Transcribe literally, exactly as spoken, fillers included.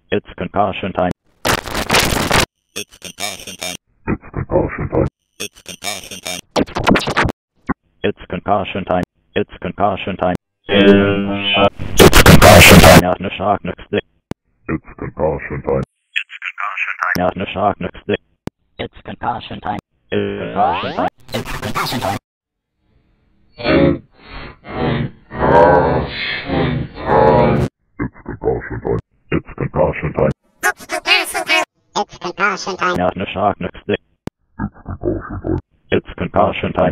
It's concussion time. It's concussion time. It's concussion time. It's concussion time. It's concussion time. It's concussion time. Not no shock next day. It's concussion time. It's concussion time. Not no shock next day. It's concussion time. It's concussion time. It's concussion time. It's concussion time. It's concussion time. It's concussion time. Not no shock next day. It's concussion time. It's concussion time.